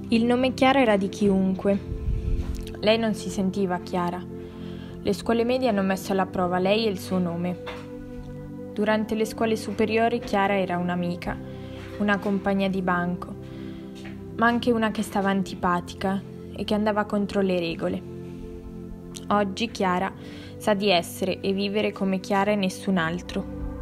Il nome Chiara era di chiunque. Lei non si sentiva Chiara. Le scuole medie hanno messo alla prova lei e il suo nome. Durante le scuole superiori Chiara era un'amica, una compagna di banco, ma anche una che stava antipatica e che andava contro le regole. Oggi Chiara sa di essere e vivere come Chiara e nessun altro.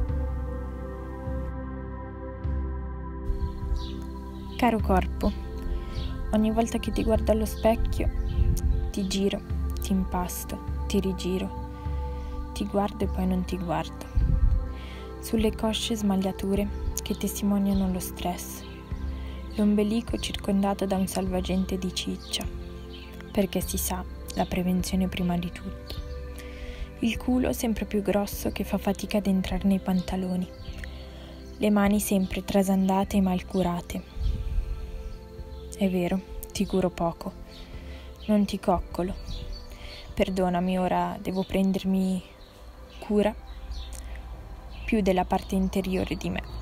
Caro corpo, ogni volta che ti guardo allo specchio, ti giro, ti impasto, ti rigiro, ti guardo e poi non ti guardo. Sulle cosce smagliature che testimoniano lo stress, l'ombelico circondato da un salvagente di ciccia, perché si sa, la prevenzione prima di tutto. Il culo sempre più grosso che fa fatica ad entrare nei pantaloni, le mani sempre trasandate e mal curate. È vero, ti curo poco, non ti coccolo. Perdonami, ora devo prendermi cura più della parte interiore di me.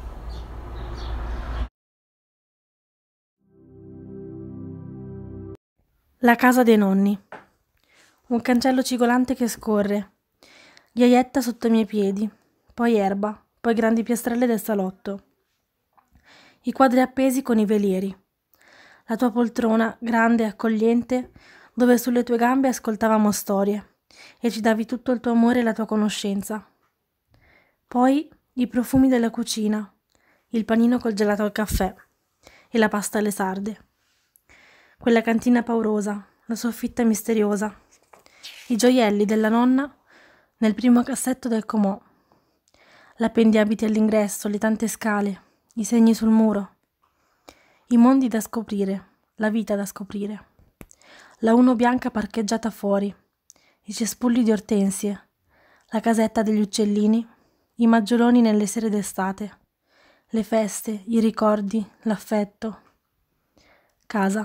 La casa dei nonni. Un cancello cigolante che scorre, ghiaietta sotto i miei piedi, poi erba, poi grandi piastrelle del salotto. I quadri appesi con i velieri. La tua poltrona, grande e accogliente, dove sulle tue gambe ascoltavamo storie e ci davi tutto il tuo amore e la tua conoscenza. Poi i profumi della cucina, il panino col gelato al caffè e la pasta alle sarde. Quella cantina paurosa, la soffitta misteriosa, i gioielli della nonna nel primo cassetto del comò, l'appendiabiti all'ingresso, le tante scale, i segni sul muro. I mondi da scoprire, la vita da scoprire. La uno bianca parcheggiata fuori, i cespugli di ortensie, la casetta degli uccellini, i maggioloni nelle sere d'estate, le feste, i ricordi, l'affetto. Casa.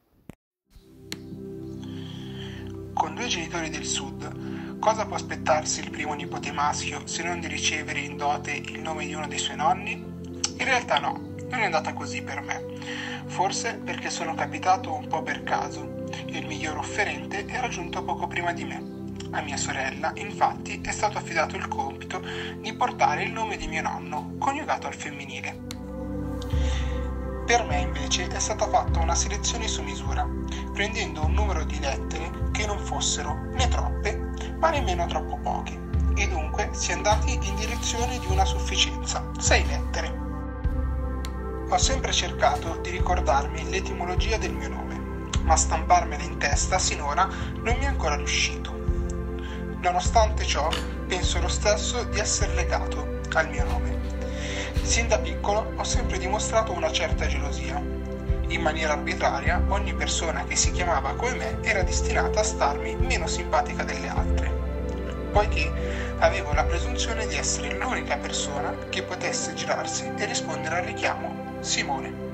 Con due genitori del sud, cosa può aspettarsi il primo nipote maschio se non di ricevere in dote il nome di uno dei suoi nonni? In realtà no. Non è andata così per me, forse perché sono capitato un po' per caso e il miglior offerente era giunto poco prima di me. A mia sorella, infatti, è stato affidato il compito di portare il nome di mio nonno, coniugato al femminile. Per me, invece, è stata fatta una selezione su misura, prendendo un numero di lettere che non fossero né troppe, ma nemmeno troppo poche, e dunque si è andati in direzione di una sufficienza, 6 lettere. Ho sempre cercato di ricordarmi l'etimologia del mio nome, ma stamparmela in testa sinora non mi è ancora riuscito. Nonostante ciò, penso lo stesso di essere legato al mio nome. Sin da piccolo ho sempre dimostrato una certa gelosia. In maniera arbitraria, ogni persona che si chiamava come me era destinata a starmi meno simpatica delle altre, poiché avevo la presunzione di essere l'unica persona che potesse girarsi e rispondere al richiamo Simone.